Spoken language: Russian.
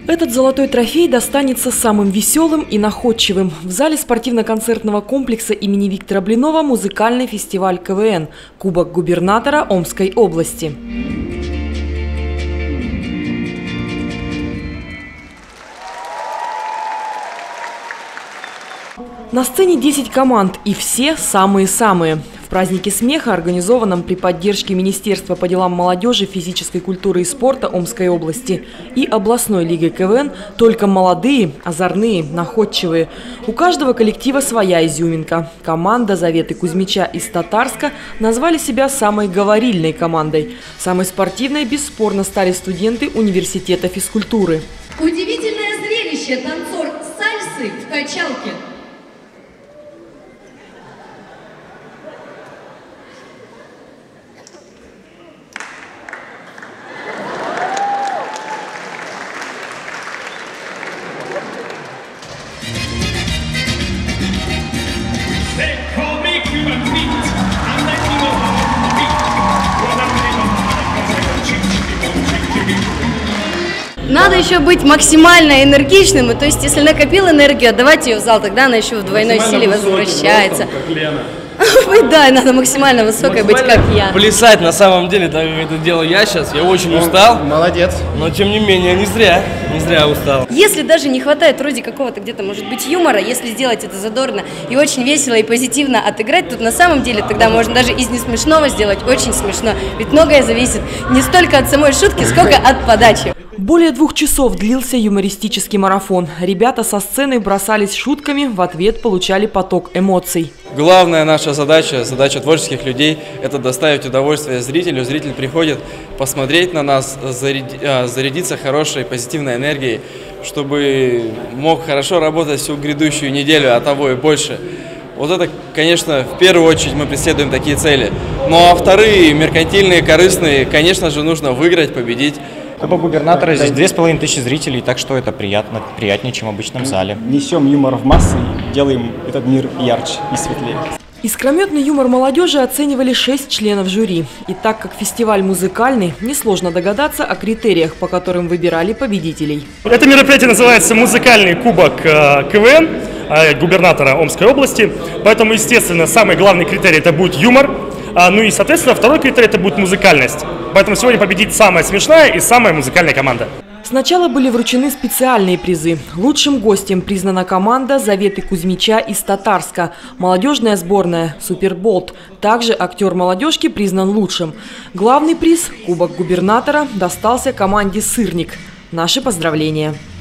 Этот золотой трофей достанется самым веселым и находчивым. В зале спортивно-концертного комплекса имени Виктора Блинова музыкальный фестиваль КВН «Кубок губернатора Омской области». На сцене 10 команд, и все самые-самые. В празднике смеха, организованном при поддержке Министерства по делам молодежи, физической культуры и спорта Омской области и областной лигой КВН, только молодые, озорные, находчивые. У каждого коллектива своя изюминка. Команда Заветы Кузьмича из Татарска назвали себя самой говорильной командой. Самой спортивной бесспорно стали студенты университета физкультуры. Удивительное зрелище танцор сальсы в качалке. Надо еще быть максимально энергичным, и то есть если накопил энергию, отдавать ее в зал, тогда она еще в двойной силе возвращается. Да, надо максимально высокой быть, как я. Плясать на самом деле, так как это делаю я сейчас, я очень устал. Молодец. Но тем не менее, не зря устал. Если даже не хватает вроде какого-то где-то, может быть, юмора, если сделать это задорно и очень весело и позитивно отыграть, тут на самом деле тогда можно даже из несмешного сделать очень смешно. Ведь многое зависит не столько от самой шутки, сколько от подачи. Более 2 часов длился юмористический марафон. Ребята со сцены бросались шутками, в ответ получали поток эмоций. Главная наша задача творческих людей – это доставить удовольствие зрителю. Зритель приходит посмотреть на нас, зарядиться хорошей, позитивной энергией, чтобы мог хорошо работать всю грядущую неделю, а того и больше. Вот это, конечно, в первую очередь мы преследуем такие цели. Ну а вторые, меркантильные, корыстные, конечно же, нужно выиграть, победить. Кубок губернатора, здесь 2500 зрителей, так что это приятнее, чем в обычном зале. Несем юмор в массы и делаем этот мир ярче и светлее. Искрометный юмор молодежи оценивали 6 членов жюри. И так как фестиваль музыкальный, несложно догадаться о критериях, по которым выбирали победителей. Это мероприятие называется «Музыкальный кубок КВН» губернатора Омской области. Поэтому, естественно, самый главный критерий – это будет юмор. Ну и, соответственно, второй критерий – это будет музыкальность. Поэтому сегодня победит самая смешная и самая музыкальная команда. Сначала были вручены специальные призы. Лучшим гостем признана команда Заветы Кузьмича из Татарска. Молодежная сборная «Суперболт». Также актер молодежки признан лучшим. Главный приз – Кубок губернатора – достался команде «Сырник». Наши поздравления.